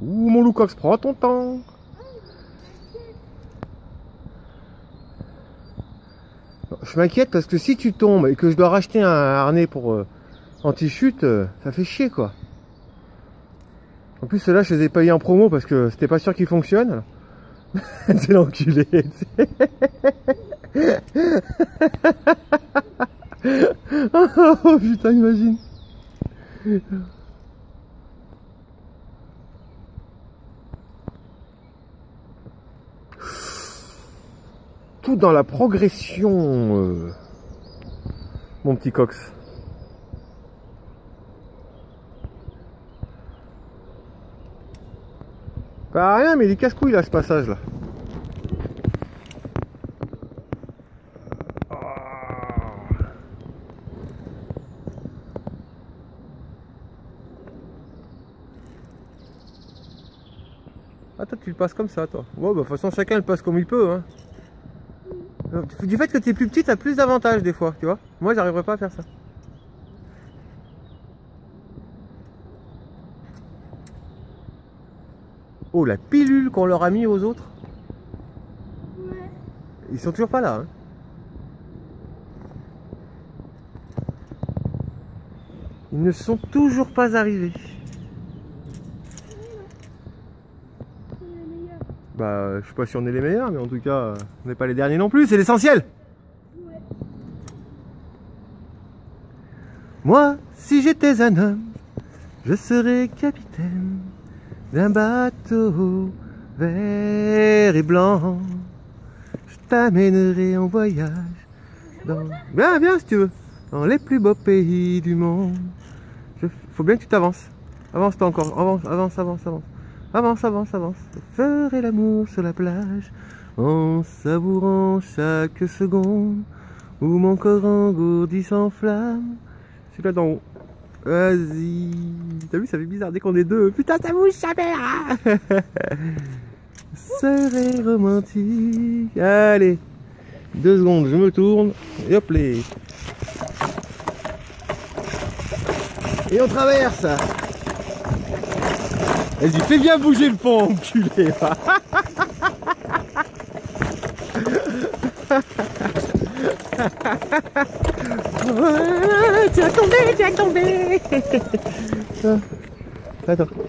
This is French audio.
Ouh, mon Loucox, prends ton temps. Je m'inquiète parce que si tu tombes et que je dois racheter un harnais pour anti-chute, ça fait chier quoi. En plus ceux-là je les ai payés en promo parce que c'était pas sûr qu'ils fonctionnent. C'est l'enculé. Oh putain, imagine. Tout dans la progression, mon petit cox. Pas rien, mais il est casse-couille là ce passage là. Ah toi tu le passes comme ça toi. Bon bah de toute façon chacun le passe comme il peut hein. Du fait que tu es plus petit, tu as plus d'avantages des fois, tu vois. Moi, j'arriverai pas à faire ça. Oh, la pilule qu'on leur a mis aux autres. Ouais. Ils sont toujours pas là. Hein. Ils ne sont toujours pas arrivés. Bah, je sais pas si on est les meilleurs, mais en tout cas, on n'est pas les derniers non plus, c'est l'essentiel. Ouais. Moi, si j'étais un homme, je serais capitaine d'un bateau vert et blanc. Je t'amènerai en voyage dans... Viens si tu veux, dans les plus beaux pays du monde. Faut bien que tu t'avances. Avance-toi encore, avance. Avance. Je ferai l'amour sur la plage en savourant chaque seconde où mon corps engourdi s'enflamme. Je suis là d'en haut. Vas-y. T'as vu, ça fait bizarre dès qu'on est deux. Putain, ça bouge sa mère. Serait romantique. Allez. 2 secondes, je me tourne. Et hop les. Et on traverse. Vas-y, fais bien bouger le pont, enculé. Tu vas tomber. Attends.